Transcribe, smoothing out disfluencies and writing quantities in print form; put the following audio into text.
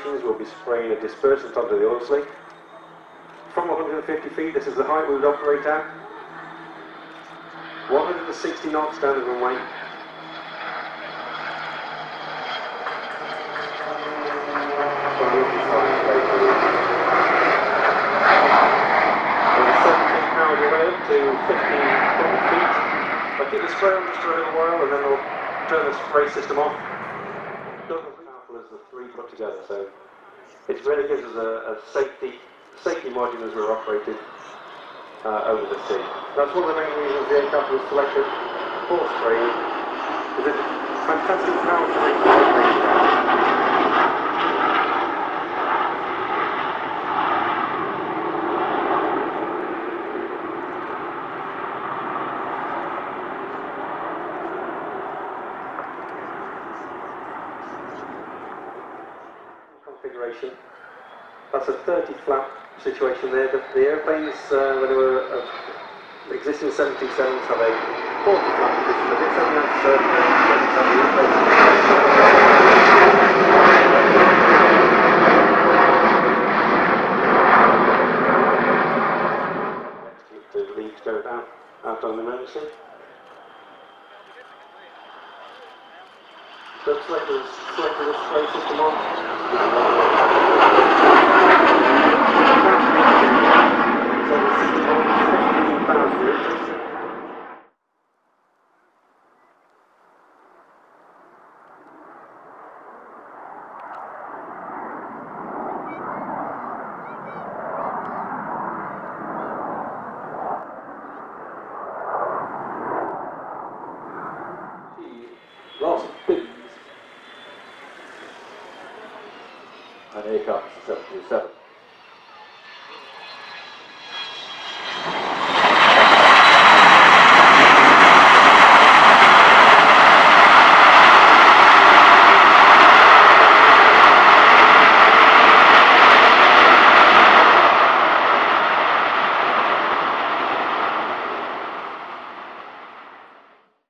operations, we'll be spraying a dispersant onto the oil slick. From 150 feet, this is the height we would operate at. 160 knots down the runway. To 15 feet. I'll keep the spray on just for a little while and then we'll turn the spray system off. Not as powerful as the three put together, so it really gives us a safety margin as we're operating over the sea. That's one of the main reasons the aircraft was selected for spraying, because it's fantastic power to make the aircraft. Configuration. That's a 30 flap situation there. The airplanes, when they were existing 727s, have a 40 flap position, but this only has 30 the leads go out on emergency. So select the spray system on. So the system on 15,000 litres. Lots of bins. An aircraft 727.